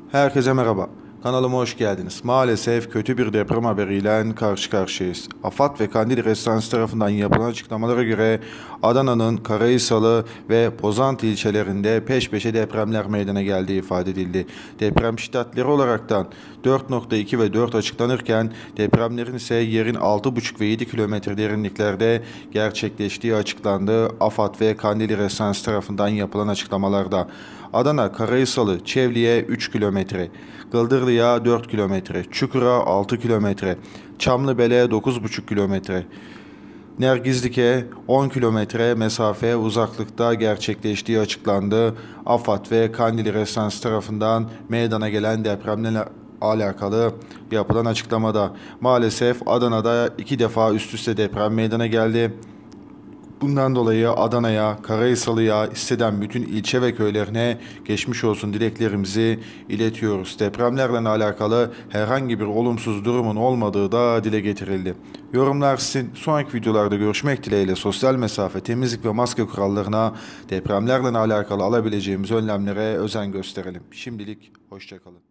Herkese merhaba. Kanalıma hoş geldiniz. Maalesef kötü bir deprem haberiyle karşı karşıyayız. AFAD ve Kandil Restansı tarafından yapılan açıklamalara göre Adana'nın Karahisalı ve Pozantı ilçelerinde peş peşe depremler meydana geldiği ifade edildi. Deprem şiddetleri olaraktan 4.2 ve 4 açıklanırken depremlerin ise yerin 6.5 ve 7 kilometre derinliklerde gerçekleştiği açıklandı. AFAD ve Kandil Restansı tarafından yapılan açıklamalarda Adana Karahisalı Çevli'ye 3 kilometre, Gıldırlı'ya 4 kilometre, Çukur'a 6 kilometre, Çamlıbel'e 9,5 kilometre, Nergizlik'e 10 kilometre mesafe uzaklıkta gerçekleştiği açıklandı. AFAD ve Kandil Restansı tarafından meydana gelen depremle alakalı yapılan açıklamada maalesef Adana'da 2 defa üst üste deprem meydana geldi. Bundan dolayı Adana'ya, Karahisalı'ya, isteden bütün ilçe ve köylerine geçmiş olsun dileklerimizi iletiyoruz. Depremlerle alakalı herhangi bir olumsuz durumun olmadığı da dile getirildi. Yorumlar sizin. Sonraki videolarda görüşmek dileğiyle sosyal mesafe, temizlik ve maske kurallarına, depremlerle alakalı alabileceğimiz önlemlere özen gösterelim. Şimdilik hoşça kalın.